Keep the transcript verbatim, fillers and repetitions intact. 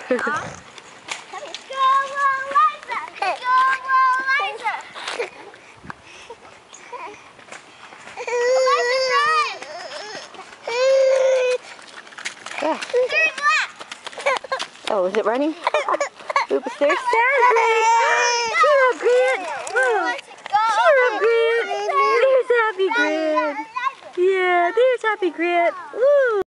Yeah. Oh, is it running? Oops, there's Saturday. Cheer up, Grant. Oh, cheer up, Grant. There's Happy Grant. Yeah, there's Happy Grant. Woo.